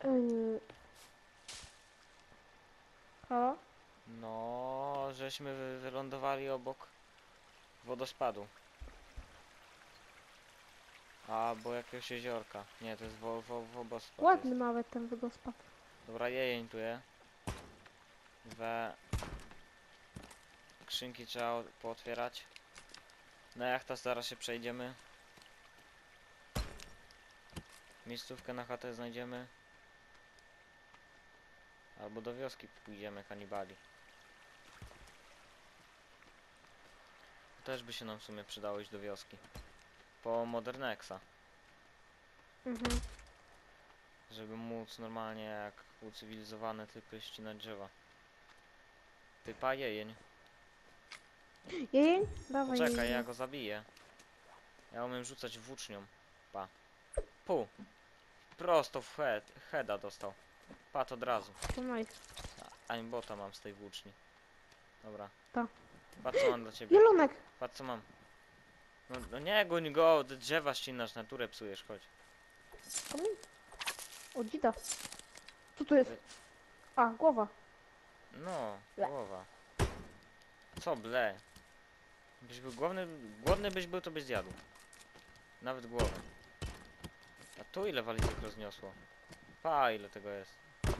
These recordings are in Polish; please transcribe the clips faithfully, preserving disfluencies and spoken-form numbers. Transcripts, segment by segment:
Yy... Halo? No, żeśmy wy- wylądowali obok wodospadu. Albo jakiegoś jeziorka. Nie, to jest wo, wo, wodospad jest. Ładny nawet ten wygospad. Dobra, jejeń tu je. We... Skrzynki trzeba o- pootwierać. Na jachta zaraz się przejdziemy. Miejscówkę na chatę znajdziemy. Albo do wioski pójdziemy, kanibali. Też by się nam w sumie przydało iść do wioski. Po Modernexa. Mhm. Żeby móc normalnie jak ucywilizowane typy ścinać drzewa. Typa jejeń. Jejeń? Dawaj Poczekaj, jejeń. ja go zabiję. Ja umiem rzucać włócznią. Pa. Pu. Prosto w head, heada dostał. Pat od razu. To nice. A aimbota mam z tej włóczni. Dobra. To. Patrz co mam dla ciebie. Zielonek! Patrz co mam. No, no nie goń go, te drzewa ścinasz, naturę psujesz, chodź. Kamień? O, dzida. Co tu jest? A, głowa. No, Ble. głowa. Co ble? Byś był głodny, głodny byś był, to byś zjadł. Nawet głowę. A tu ile walizek rozniosło? Pa, ile tego jest.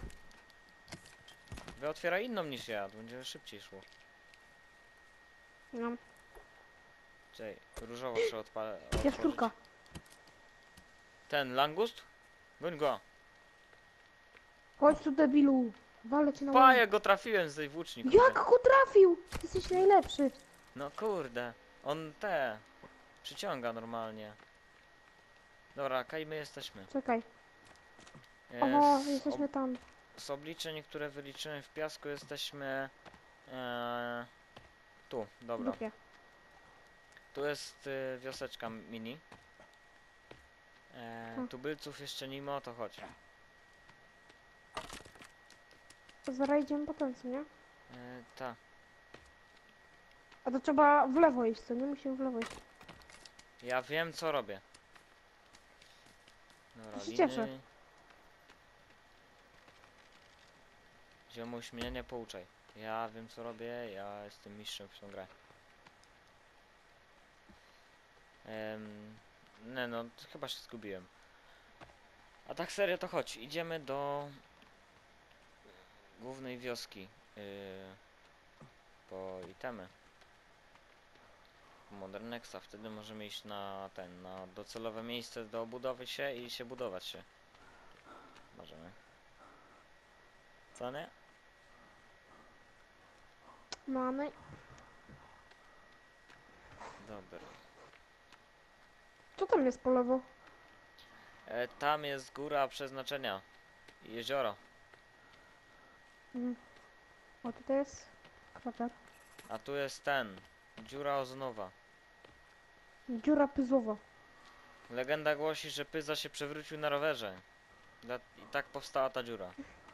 Wy otwieraj inną niż ja, to będzie szybciej szło. No. Czekaj, różowo trzeba odpalać. Jaszczurka. Ten langust? Goń go. Chodź tu, debilu. Walę cię na Pa, łeb. ja go trafiłem z tej włóczni. kurde. Jak go trafił? Ty jesteś najlepszy. No kurde, on te przyciąga normalnie. Dobra, kaj my jesteśmy. Czekaj. E, Oho, z, jesteśmy ob, tam. z obliczeń, które wyliczyłem w piasku, jesteśmy e, tu, dobra. Dupie. Tu jest y, wioseczka mini. E, Hmm. tubylców jeszcze nie ma, to chodź. To zaraz idziemy potem, co nie? E, ta. A to trzeba w lewo iść, co nie? Musimy w lewo iść. Ja wiem co robię. Dobra, Ja się liny. cieszę. Ziomuś mnie nie pouczaj. Ja wiem co robię, ja jestem mistrzem w tą grę. Ehm, nie no, to chyba się zgubiłem. A tak serio to chodź, idziemy do głównej wioski. Yy, po itemy. Modernexa, wtedy możemy iść na ten, na docelowe miejsce do budowy się i się budować się. Możemy. Co nie? Mamy. Dobra. Co tam jest po lewo? E, tam jest góra przeznaczenia. I jezioro. Mhm. O, tutaj jest krater. A tu jest ten. Dziura ozonowa. Dziura pyzowa. Legenda głosi, że Pyza się przewrócił na rowerze. Dla- I tak powstała ta dziura.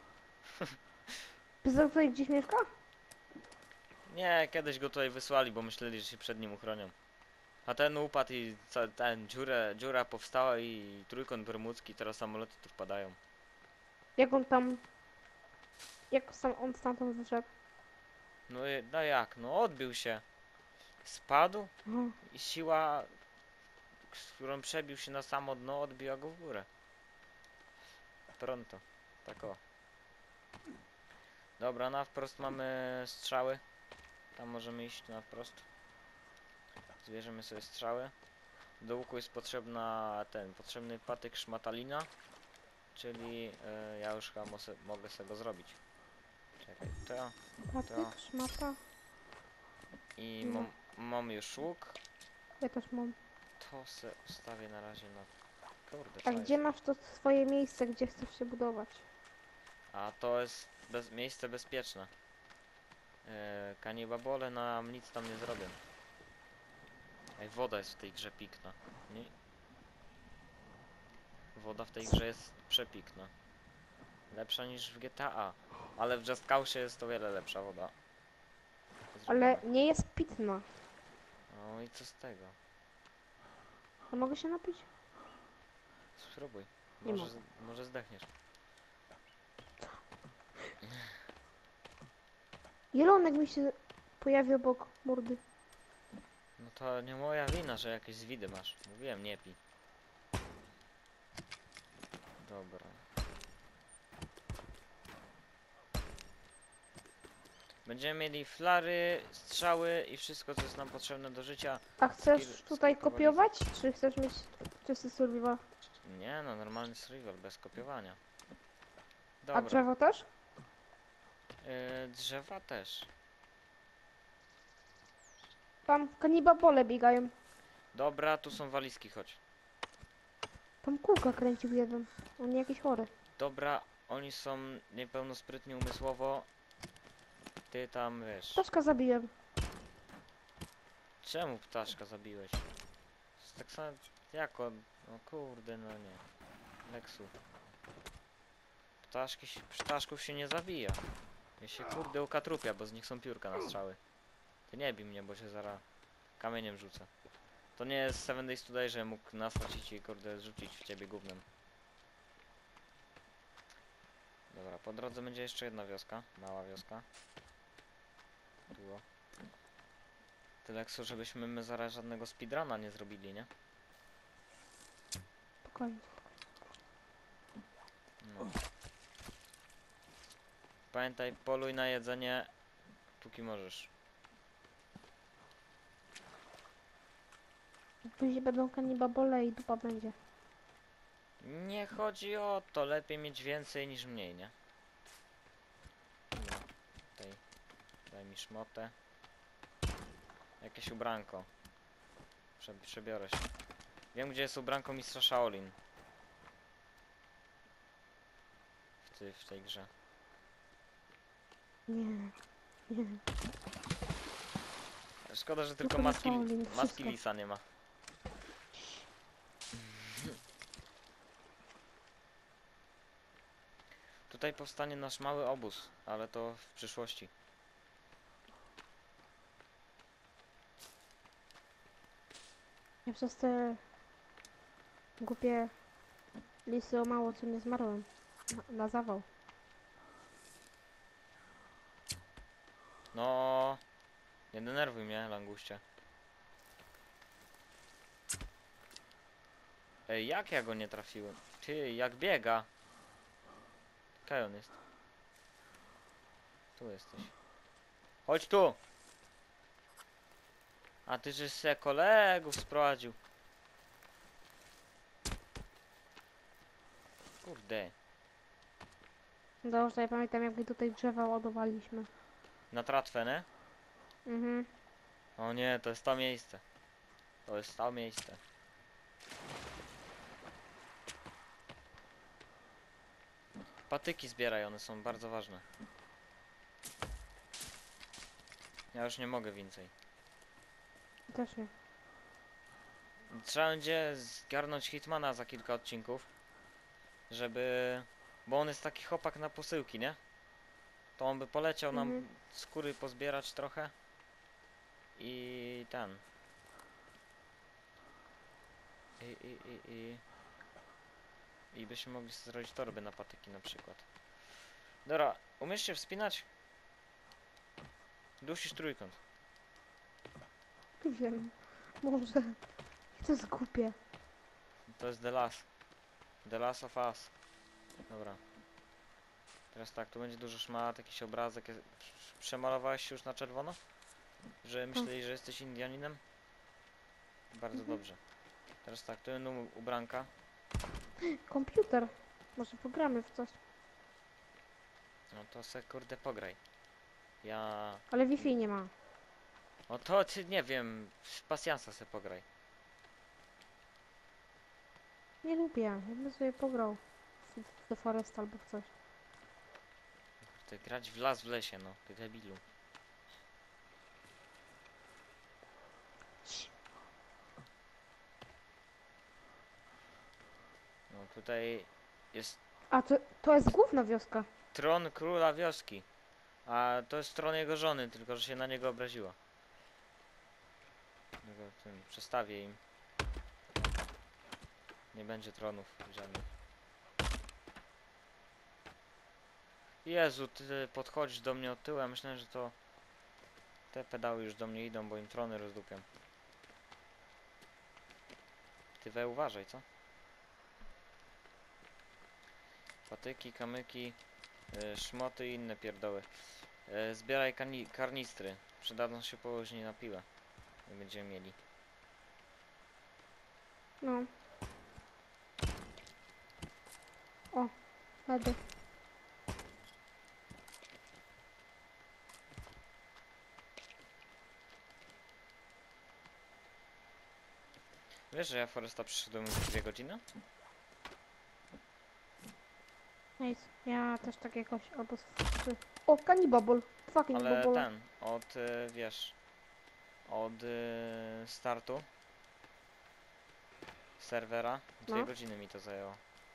Pyzo tutaj gdzieś mieszka? Nie, kiedyś go tutaj wysłali, bo myśleli, że się przed nim uchronią. A ten upadł i ca- ten dziurę, dziura powstała i trójkąt bermudzki, teraz samoloty tu wpadają. Jak on tam... Jak sam on stamtąd wyszedł? No, i- no jak, no odbił się. Spadł Aha. i siła, z którą przebił się na samo dno, odbiła go w górę. Pronto. Tak o. Dobra, na wprost mamy strzały. Tam możemy iść na wprost. Zbierzemy sobie strzały. Do łuku jest potrzebna ten, potrzebny patyk szmatalina. Czyli e, ja już chyba mose, mogę sobie go zrobić. Czekaj, to Patyk, szmata. i No. mam, mam już łuk. Ja też mam. To se ustawię na razie na... Kurde, A co gdzie jest? masz to swoje miejsce, gdzie chcesz się budować? A to jest bez, miejsce bezpieczne. E, kanibabole nam nic tam nie zrobią. Ej, woda jest w tej grze pikna. Nie? Woda w tej grze jest przepikna. Lepsza niż w G T A. Ale w Just Cause jest o wiele lepsza woda. Ale Zrobiona. nie jest pitna. No i co z tego? A mogę się napić? Spróbuj. Nie Może, mogę. z- może zdechniesz. Jelonek mi się pojawił obok mordy. No to nie moja wina, że jakieś zwidy masz. Mówiłem, nie pij. Dobra. Będziemy mieli flary, strzały i wszystko, co jest nam potrzebne do życia. A chcesz Skill- tutaj skill kopiować? Czy chcesz mieć czysty survival? Nie no, normalny survival, bez kopiowania. A Dobra. drzewo też? Yy, drzewa też. Tam kanibabole biegają. Dobra, tu są walizki, chodź. Tam kółka kręcił jeden. On jakiś chory. Dobra, oni są niepełnosprytni umysłowo. Ty tam, wiesz... Ptaszka zabiłem. Czemu ptaszka zabiłeś? Jest tak samo jak on... No kurde, no nie. Leksu. Ptaszki się, ptaszków się nie zabija. Ja się kurde ukatrupia, bo z nich są piórka na strzały. Ty nie bij mnie, bo się zaraz kamieniem rzucę. To nie jest Seven Days Today, że mógł nastracić i kurde rzucić w ciebie gównem. Dobra, po drodze będzie jeszcze jedna wioska. Mała wioska. Tu o. Tyle ksu, żebyśmy my zaraz żadnego speedruna nie zrobili, nie? Spokojnie. No. Pamiętaj, poluj na jedzenie, póki możesz. Później będą kanibabole i dupa będzie. Nie chodzi o to, lepiej mieć więcej niż mniej, nie? Dobra, tutaj daj mi szmotę. Jakieś ubranko. Prze przebiorę się. Wiem, gdzie jest ubranko mistrza Shaolin. W, ty, w tej grze. Nie. Nie. Szkoda, że Tylko tylko na maski, Shaolin, maski wszystko. lisa nie ma. Tutaj powstanie nasz mały obóz, ale to w przyszłości. Ja przez te głupie lisy o mało co nie zmarłem. Na, na zawał. No, nie denerwuj mnie, languście. Ej, jak ja go nie trafiłem? Ty, jak biega? Kaj on jest? Tu jesteś. Chodź tu! A ty, żeś se kolegów sprowadził. Kurde. Dobrze, ja pamiętam jak my tutaj drzewa ładowaliśmy. Na tratwę, nie? Mhm. O nie, to jest to miejsce. To jest to miejsce. Patyki zbieraj, one są bardzo ważne. Ja już nie mogę więcej. Też nie. Trzeba będzie zgarnąć Hitmana za kilka odcinków. Żeby... Bo on jest taki chłopak na posyłki, nie? To on by poleciał nam Mhm. skóry pozbierać trochę. I ten. I, i, i, i. I byśmy mogli sobie zrobić torby na patyki na przykład. Dobra, umiesz się wspinać? Dusisz trójkąt. Wiem. Może. To jest głupie. To jest The Last. The Last of Us. Dobra. Teraz tak, tu będzie dużo szmat, jakiś obrazek. jest- Przemalowałeś się już na czerwono? Że myśleli, że jesteś Indianinem? Bardzo Mhm. dobrze. Teraz tak, tu będą ubranka. Komputer. Może pogramy w coś. No to se kurde pograj. Ja... Ale Wi-Fi nie ma. O to ty nie wiem, z pasjansa se pograj. Nie lubię. Ja bym sobie pograł w w The Forest albo w coś. Ty grać w las w lesie, no, ty debilu. No tutaj jest A to, to jest główna wioska. tron króla wioski. A to jest tron jego żony, tylko że się na niego obraziła. Dlatego tym przestawię im. Nie będzie tronów żadnych. Jezu, ty podchodzisz do mnie od tyłu, ja myślałem, że to... Te pedały już do mnie idą, bo im trony rozdupią. Ty we uważaj, co? Patyki, kamyki, y, szmoty i inne pierdoły. Y, zbieraj kani- karnistry. Przydadzą się później na piłę. Jak będziemy mieli. No. O, ledy. Wiesz, że ja Foresta przyszedłem już dwie godziny? Nice. Ja też tak jakoś, albo z trzy. O, kanibabol. Dwa Ale kanibabole. ten, od, y, wiesz, od y, startu serwera, dwie No. godziny mi to zajęło.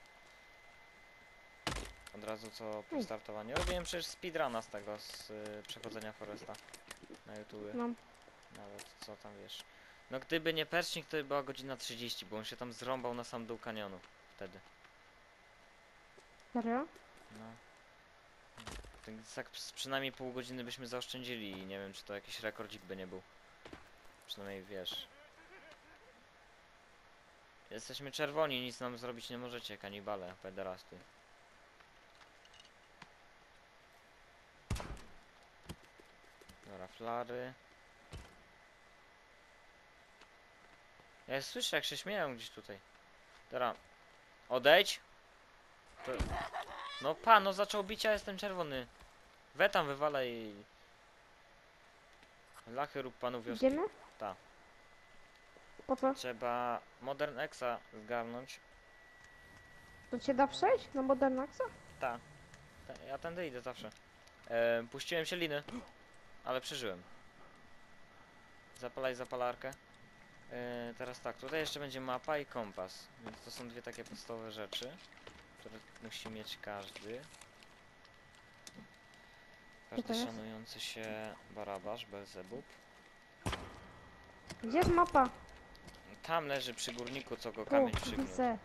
Od razu co po Ej. startowaniu. Robiłem przecież speedruna z tego, z y, przechodzenia Foresta na YouTube. No. Nawet co tam wiesz. No gdyby nie Percznik, to by była godzina trzydzieści, bo on się tam zrąbał na sam dół kanionu wtedy. Serio? No. Tak, tak z przynajmniej pół godziny byśmy zaoszczędzili i nie wiem, czy to jakiś rekordzik by nie był. Przynajmniej wiesz. Jesteśmy czerwoni, nic nam zrobić nie możecie, kanibale, pederasty. Dobra, flary. Ja słyszę, jak się śmieją gdzieś tutaj. Dobra. Odejdź! To... No pan, no zaczął bić, a jestem czerwony. We tam wywalaj i... Lachy rób panu wioski. Idziemy? Ta. Po co? Trzeba Modern Exa zgarnąć. To cię da przejść na Modernaxa? Ta. Ta. Ja tędy idę zawsze. E, puściłem się liny, ale przeżyłem. Zapalaj zapalarkę. E, teraz tak, tutaj jeszcze będzie mapa i kompas. Więc to są dwie takie podstawowe rzeczy, które musi mieć każdy. to Każdy jest? szanujący się Barabasz, Belzebub. Gdzie jest mapa? Tam leży przy górniku, co go Tu, kamień przygniótł. widzę.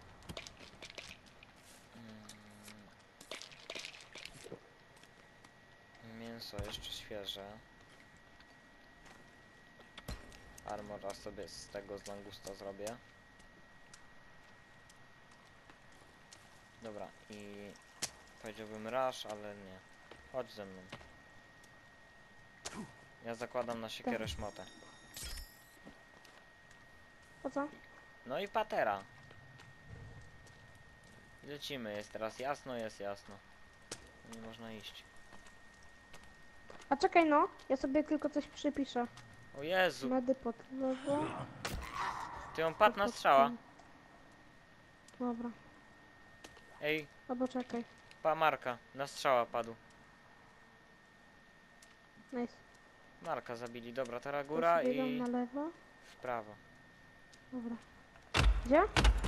Mm. Mięso jeszcze świeże. Armora sobie z tego z langusta zrobię. Dobra, i powiedziałbym rush, ale nie. Chodź ze mną. Ja zakładam na siekierę szmatę. Po co? No i patera. I lecimy, jest teraz jasno, jest jasno. Nie można iść. A czekaj no, ja sobie tylko coś przypiszę. O Jezu, Medy pod lewo. ty on padł na strzała. Dobra, Ej, albo czekaj. pa Marka, na strzała padł. Nice. Marka zabili, dobra, teraz To góra sobie dam i na lewo. w prawo. Dobra. Gdzie?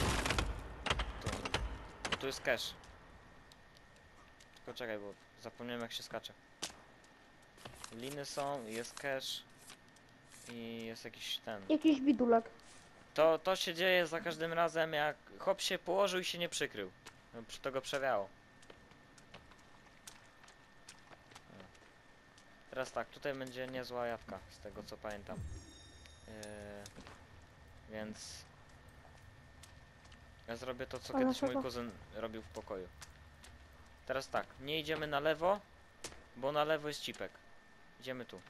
Tu, tu jest cache. Tylko czekaj, bo zapomniałem jak się skacze. Liny są, jest cache i jest jakiś ten. Jakiś bidulek. To, to się dzieje za każdym razem, jak hop się położył i się nie przykrył. No, przy- to go przewiało. O. Teraz tak, tutaj będzie niezła jawka, z tego co pamiętam. Yy, więc... Ja zrobię to, co A kiedyś mój dlaczego? kuzyn robił w pokoju. Teraz tak, nie idziemy na lewo, bo na lewo jest cipek. Idziemy tu.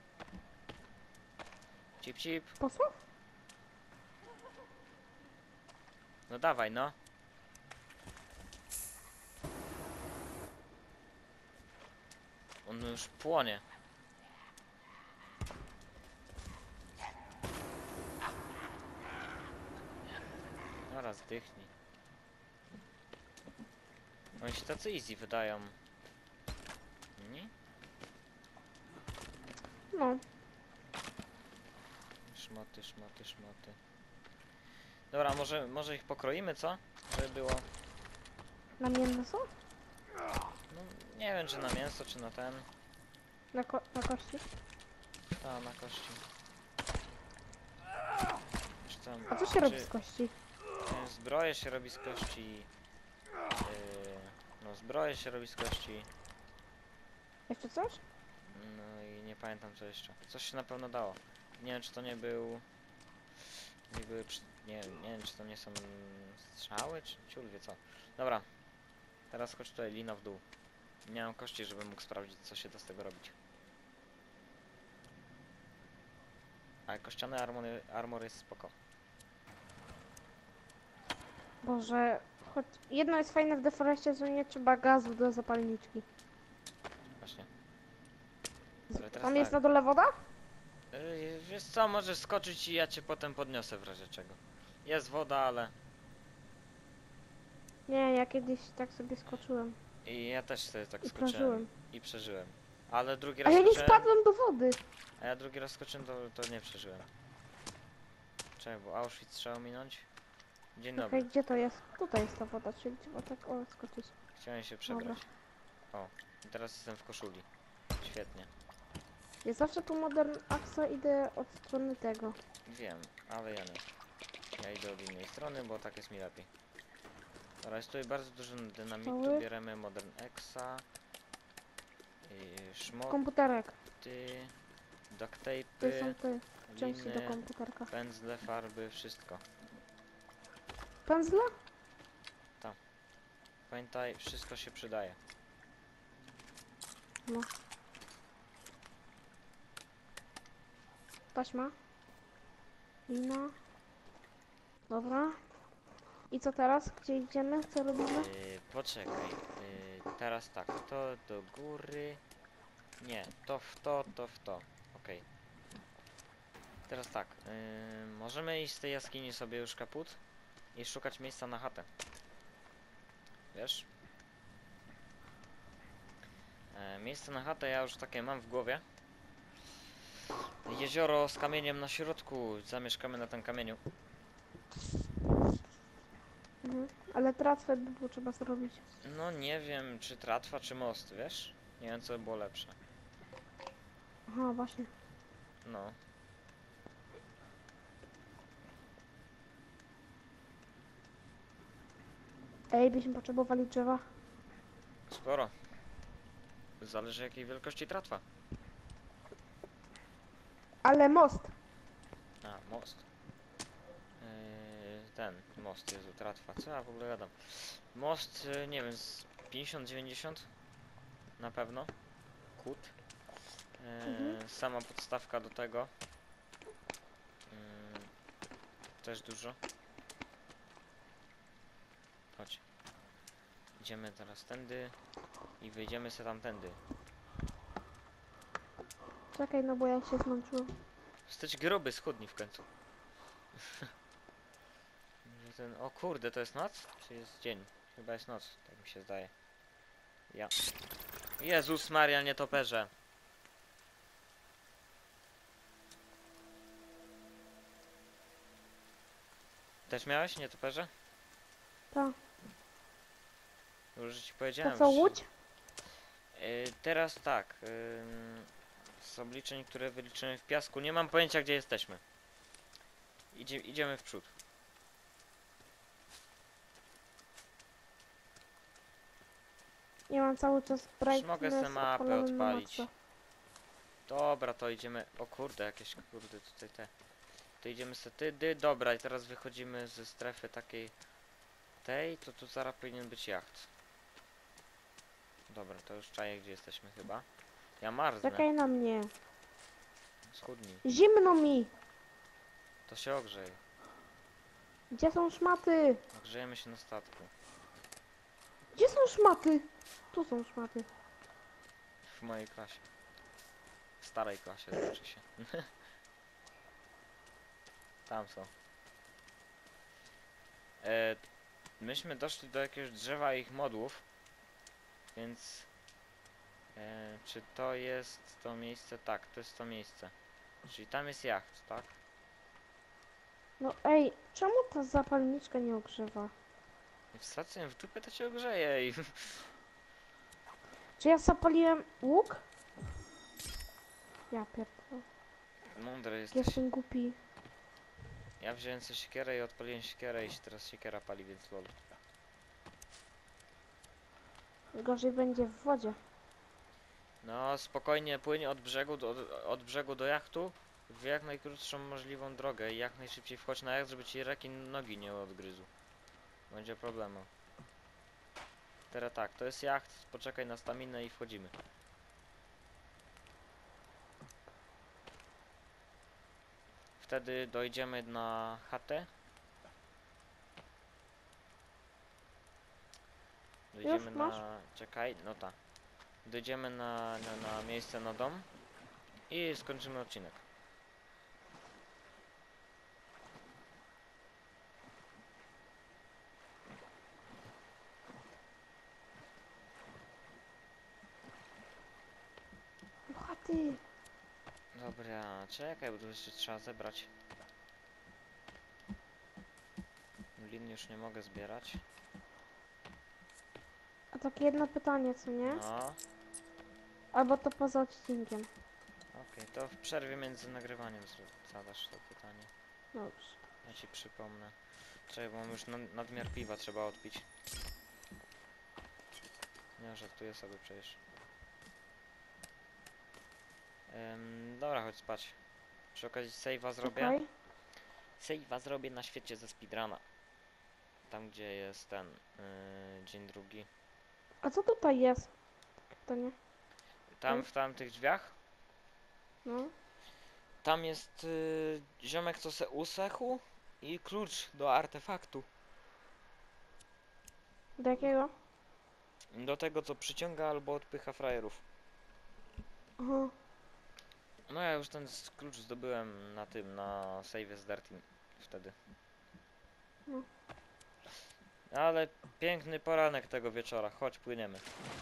Cip, cip. Po co? No dawaj, no. On już płonie. Dobra, zdychnij. Oni się tacy easy wydają. Nie? No. Szmaty, szmaty, szmaty. Dobra, może, może ich pokroimy, co? Żeby było... Na mięso? No, nie wiem, czy na mięso, czy na ten. Na, ko na kości? A, na kości. Czy tam... A co się czy... robi z kości? Nie, zbroję się robi z kości. Yy, no, zbroję się robi z kości. Jeszcze coś? No i nie pamiętam co jeszcze. Coś się na pewno dało. Nie wiem czy to nie był... Nie były... przy- Nie, nie wiem czy to nie są strzały, czy ciul wie co. Dobra. Teraz chodź tutaj lina w dół. Nie mam kości, żebym mógł sprawdzić co się da z tego robić. Ale kościany armor, armor jest spoko. Boże, choć jedno jest fajne w deforeście, że nie trzeba gazu do zapalniczki. Właśnie. Z- Ale teraz Tam jest tak. na dole woda? Yy, wiesz co, możesz skoczyć i ja cię potem podniosę w razie czego. Jest woda, ale... Nie, ja kiedyś tak sobie skoczyłem I ja też sobie tak i skoczyłem. przeżyłem. I przeżyłem. Ale drugi A raz ja nie skoczyłem... spadłem do wody. A ja drugi raz skoczyłem, to, to nie przeżyłem. Czekaj, bo Auschwitz trzeba ominąć. Dzień dobry. Okej, gdzie to jest? Tutaj jest ta woda, czyli trzeba tak o skoczyć. Chciałem się przebrać. O, i teraz jestem w koszuli. Świetnie. Ja zawsze po Modern Axa idę od strony tego. Wiem, ale ja nie. Ja idę od innej strony, bo tak jest mi lepiej. Dobra, jest tutaj bardzo dużo dynamitu. Cały? Bieremy Modern Exa. Yy, szmoty, Komputerek. duct To tape'y, są te części do liny, komputerka. pędzle, farby, wszystko. Pędzle? Pamiętaj, wszystko się przydaje. No. Taśma. Lina. Dobra. I co teraz? Gdzie idziemy? Co robimy? Yy, poczekaj. Yy, teraz tak, to do góry. Nie, to w to, to w to. Okej. Teraz tak, yy, możemy iść z tej jaskini sobie już kaput i szukać miejsca na chatę. Wiesz? E, miejsce na chatę ja już takie mam w głowie. Jezioro z kamieniem na środku. Zamieszkamy na tym kamieniu. Mhm. Ale tratwę by było trzeba zrobić. No nie wiem, czy tratwa, czy most, wiesz? Nie wiem, co by było lepsze. Aha, właśnie. No. Ej, byśmy potrzebowali drzewa. Sporo. Zależy jakiej wielkości tratwa. Ale most. A, most. Yy, ten, most, Jezu, tratwa. Co ja w ogóle gadam? Most, yy, nie wiem, z pięćdziesiąt dziewięćdziesiąt? Na pewno. Kut. Yy, Mhm. Sama podstawka do tego. Yy, też dużo. Chodź. Idziemy teraz tędy i wyjdziemy sobie tamtędy. Czekaj, no bo ja się zmęczyłem. Jesteś gruby, schudnij w końcu. Ten, o kurde, to jest noc? Czy jest dzień? Chyba jest noc, tak mi się zdaje. Ja. Jezus Maria, nietoperze. Też miałeś nietoperze? To. Już ci To powiedziałem. co, że- łódź? Yy, teraz tak. Yy, z obliczeń, które wyliczymy w piasku, nie mam pojęcia gdzie jesteśmy. Idzie, idziemy w przód. Ja mam cały czas Czy mogę sobie brightness mapę odpalony na odpalić? maksa. Dobra, to idziemy. O kurde, jakieś kurde tutaj te. To idziemy sobie tydy. Dobra, i teraz wychodzimy ze strefy takiej tej, to tu zaraz powinien być jacht. Dobra, to już czaję gdzie jesteśmy chyba. Ja marznę. Czekaj na mnie. Schudnij. Zimno mi. To się ogrzej. Gdzie są szmaty? Ogrzejemy się na statku. Gdzie są szmaty? Tu są szmaty. W mojej klasie. W starej klasie znaczy się. Tam są. E, myśmy doszli do jakiegoś drzewa ich modłów. Więc... E, czy to jest to miejsce? Tak, to jest to miejsce. Czyli tam jest jacht, tak? No ej, czemu ta zapalniczka nie ogrzewa? Wsadzę ją w dupę, to się ogrzeje i... Czy ja zapaliłem łuk? Ja pierdolę. Mądry jesteś. Jestem głupi. Ja wziąłem sobie siekierę i odpaliłem siekierę i się teraz siekiera pali, więc lol. Gorzej będzie w wodzie. No spokojnie płyń od brzegu do, od brzegu do jachtu w jak najkrótszą możliwą drogę i jak najszybciej wchodź na jacht, żeby ci rekin nogi nie odgryzł. Będzie problemu. Teraz tak, to jest jacht, poczekaj na staminę i wchodzimy. Wtedy dojdziemy na chatę. Dojdziemy Już masz? na... czekaj, no tak. Dojdziemy na, na, na miejsce na dom i skończymy odcinek. Do chaty. Dobra, czekaj, bo tu jeszcze trzeba zebrać. Lin już nie mogę zbierać. A takie jedno pytanie, co nie? No, Albo to poza odcinkiem. okej, to w przerwie między nagrywaniem zro- zadasz to pytanie. Dobrze. Ja ci przypomnę. Czekaj, bo mam już nad- nadmiar piwa trzeba odpić. Nie, żartuję sobie przecież. Ym, dobra, chodź spać. Przy okazji save'a zrobię. Czekaj. Save'a zrobię na świecie ze speedruna. Tam gdzie jest ten yy, dzień drugi. A co tutaj jest? Takie pytanie. Tam w tamtych drzwiach. No. Tam jest yy, ziomek co se usechł i klucz do artefaktu. Do jakiego? Do tego co przyciąga albo odpycha frajerów. Aha. No ja już ten s- klucz zdobyłem na tym, na save z Dirty wtedy. No. Ale piękny poranek tego wieczora, chodź płyniemy.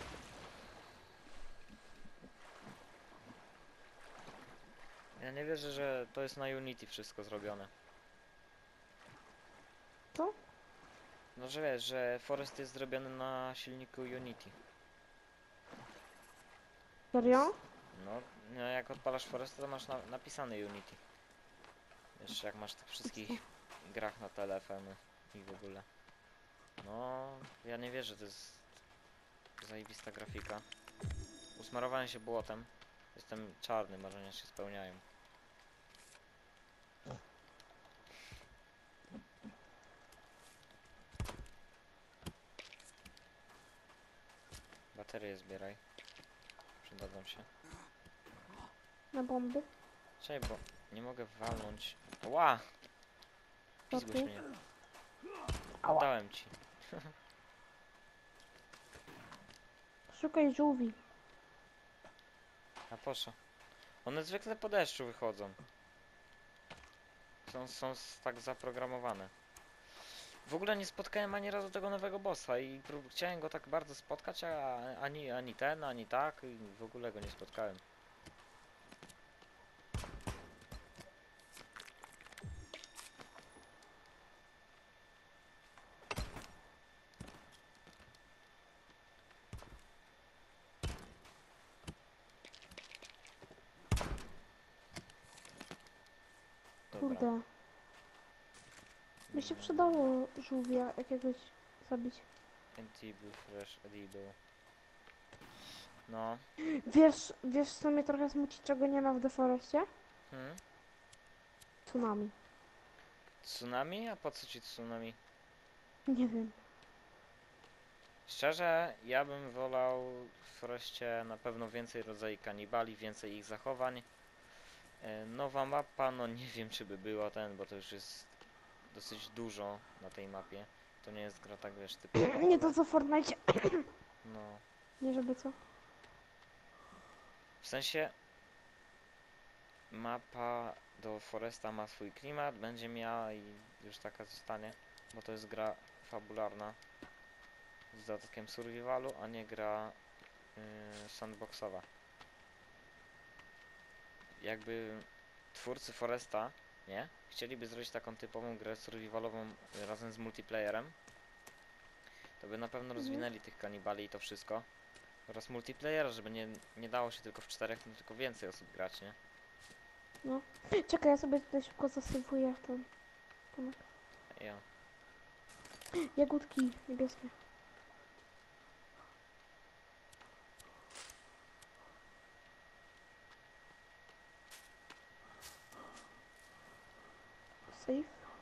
Ja nie wierzę, że to jest na Unity wszystko zrobione. Co? No że wiesz, że Forest jest zrobiony na silniku Unity. Serio? No, no jak odpalasz Forest, to masz na, napisane Unity. Wiesz, jak masz w tych wszystkich grach na telefony i w ogóle. No, ja nie wierzę, to jest zajebista grafika. Usmarowanie się błotem. Jestem czarny, marzenia się spełniają. Baterie zbieraj. Przydadzą się. Na bomby? Czekaj, bo nie mogę walnąć. Ła! Co Pizgłeś ty? mnie. Ała. Dałem ci. Szukaj żółwi. A po co? One zwykle po deszczu wychodzą. Są, są s- tak zaprogramowane. W ogóle nie spotkałem ani razu tego nowego bossa i prób- chciałem go tak bardzo spotkać, a ani, ani ten, ani tak i w ogóle go nie spotkałem. Dobra. Kurde. By się Mm, przydało żółwia jakiegoś zabić. Edible, fresh, edible. No. Wiesz, wiesz co mnie trochę smuci, czego nie ma w Deforestie? Hmm? Tsunami. Tsunami? A po co ci tsunami? Nie wiem. Szczerze, ja bym wolał w Foreście na pewno więcej rodzajów kanibali, więcej ich zachowań. E, Nowa mapa, no nie wiem czy by była ten, bo to już jest dosyć dużo na tej mapie. To nie jest gra tak wiesz typowa. Nie to co w Fortnite. No, Nie żeby co. w sensie mapa do Foresta ma swój klimat, będzie miała i już taka zostanie, bo to jest gra fabularna z dodatkiem survivalu, a nie gra yy, sandboxowa. Jakby twórcy Foresta, nie? Chcieliby zrobić taką typową grę survivalową y, razem z multiplayerem, to by na pewno Mhm. rozwinęli tych kanibali i to wszystko. Oraz multiplayera, żeby nie, nie dało się tylko w czterech, tylko więcej osób grać, nie? No. Czekaj, ja sobie tutaj szybko zasywuję ten. Tomek. Ja. Jagódki niebieskie. Save.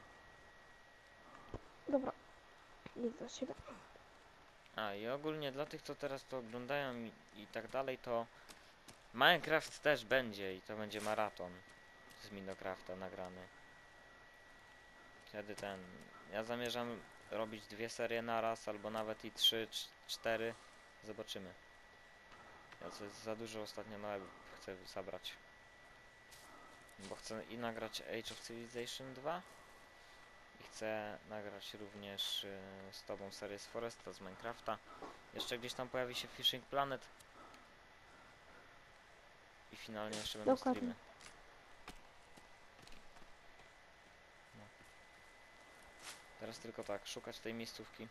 Dobra. Nic do siebie. A i ogólnie dla tych, co teraz to oglądają i, i tak dalej, to Minecraft też będzie i to będzie maraton z Minecrafta nagrany. Kiedy ten... Ja zamierzam robić dwie serie naraz, albo nawet i trzy, cz- cztery. Zobaczymy. Ja coś za dużo ostatnio na chcę zabrać. Bo chcę i nagrać Age of Civilization dwa i chcę nagrać również y, z tobą serię z Foresta, z Minecrafta. Jeszcze gdzieś tam pojawi się Fishing Planet. I finalnie jeszcze będą Dokładnie. streamy. No. Teraz tylko tak, szukać tej miejscówki.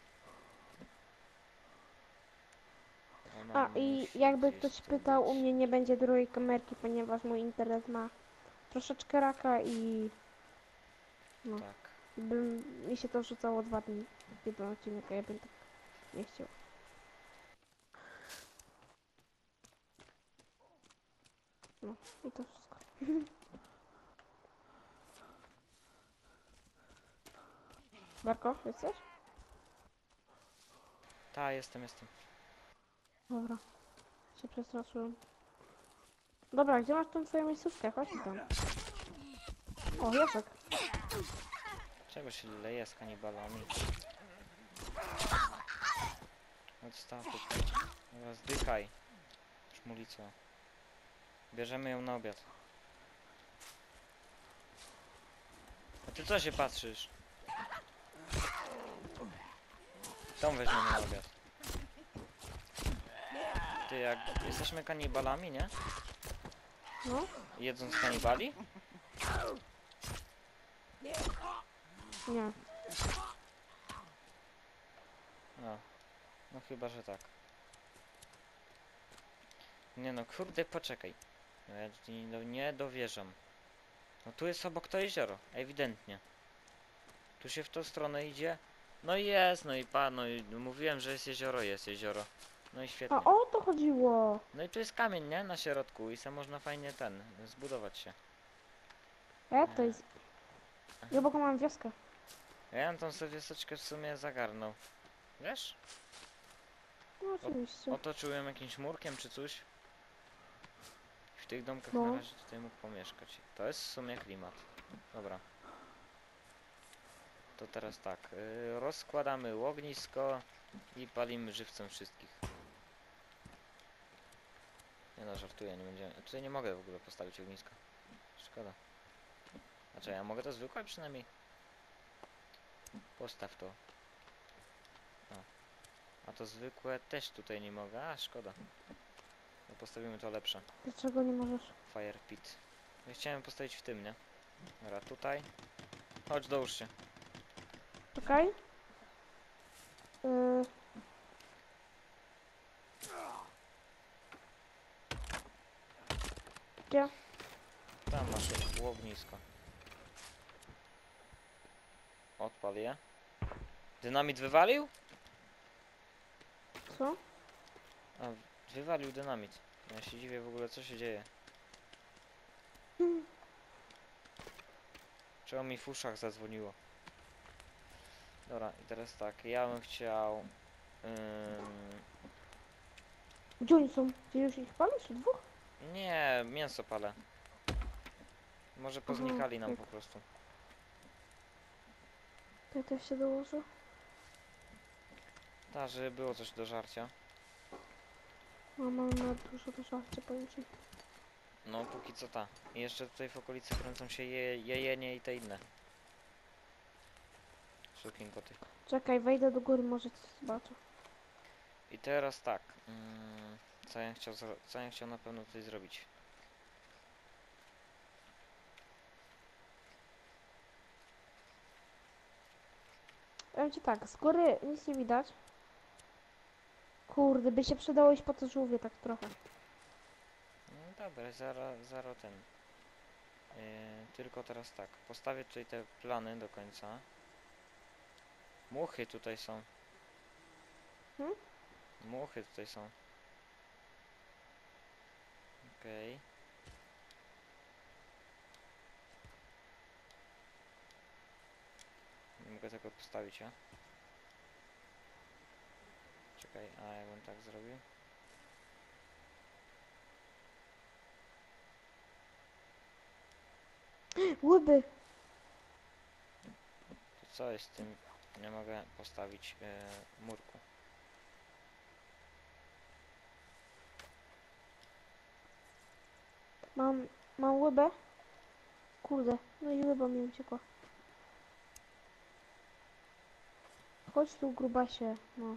Ona A i musi jakby gdzieś ktoś tu pytał, u być. mnie nie będzie drugiej kamerki, ponieważ mój internet ma troszeczkę raka i no, Tak. bym, mi się to rzucało dwa dni w jeden odcinek, a ja bym tak nie chciał. No i to wszystko. Barko, jesteś? Ta, jestem, jestem. Dobra, się przestraszyłem. Dobra, gdzie masz tą twoją miejscówkę? Chodź tam. O, Jacek. Czego się leje z kanibalami? Odstaw tutaj. Dobra, zdychaj. Szmulico. Bierzemy ją na obiad. A ty co się patrzysz? Tą weźmiemy na obiad. Ty, jak jesteśmy kanibalami, nie? No, Jedząc kanibali? nie. No. No chyba, że tak. Nie no, kurde, poczekaj. No ja ci no, nie dowierzam. No tu jest obok to jezioro, ewidentnie. Tu się w tą stronę idzie. No i jest, no i pa, no i mówiłem, że jest jezioro, jest jezioro. No i świetnie. A o to chodziło. No i tu jest kamień, nie? Na środku i sam można fajnie ten, zbudować się. A jak to jest? Ja obok mam wioskę. Ja bym tą sobie wioseczkę w sumie zagarnął. Wiesz? No oczywiście. Otoczyłem jakimś murkiem czy coś. W tych domkach No. na razie tutaj mógł pomieszkać. To jest w sumie klimat. Dobra. To teraz tak. Yy, rozkładamy ognisko i palimy żywcem wszystkich. Nie no, żartuję, nie będziemy... Tutaj nie mogę w ogóle postawić ogniska. Szkoda. Znaczy, ja mogę to zwykłe przynajmniej. Postaw to. O. A to zwykłe też tutaj nie mogę. A, szkoda. No postawimy to lepsze. Dlaczego nie możesz? Fire pit. Ja chciałem postawić w tym, nie? Dobra, tutaj. Chodź, dołóż się. Czekaj. Yy, gdzie? Tam masz ognisko. Odpal je. Dynamit wywalił? Co? A, wywalił dynamit. Ja się dziwię w ogóle, co się dzieje. Hmm. Czemu mi w uszach zadzwoniło? Dobra, i teraz tak, ja bym chciał... Ym... Gdzie oni są? Ty już ich palisz? Dwóch? Nie, mięso palę. Może poznikali nam tak. po prostu. To ja też się dołożę. Tak, żeby było coś do żarcia. No, mam na dużo do żarcia, powiem ci. No, póki co ta. I jeszcze tutaj w okolicy kręcą się je, jejenie i te inne. Sukinkoty. Czekaj, wejdę do góry, może coś zobaczę. I teraz tak. Mm, co ja chciał, zro- co ja chciał na pewno tutaj zrobić? Powiem ci tak, z góry nic nie widać. Kurde, by się przydało iść po to żółwie tak trochę. No dobra, zaro, zaro ten. Yy, tylko teraz tak. Postawię tutaj te plany do końca. Muchy tutaj są. Hmm? Muchy tutaj są. Okej. mogę tego postawić, ja? Czekaj, a jakbym tak zrobił? Łyby! To co jest z tym? Nie mogę postawić e, murku. Mam, mam łybę. Kurde, no i łyba mi uciekła. Chodź tu, grubasie. No.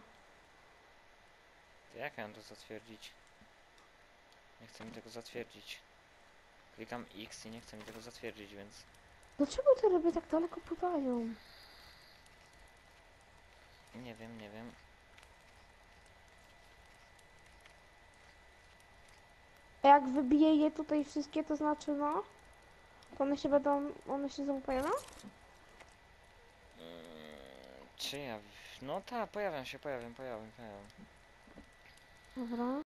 To jak ja mam to zatwierdzić? Nie chcę mi tego zatwierdzić. Klikam X i nie chcę mi tego zatwierdzić, więc... Dlaczego te ryby tak daleko pływają? Nie wiem, nie wiem. A jak wybiję je tutaj wszystkie, to znaczy no? To one się będą, one się załupają? Mm, czy ja... w- No tak, pojawiam się, pojawiam, pojawiam, pojawiam. Dobra.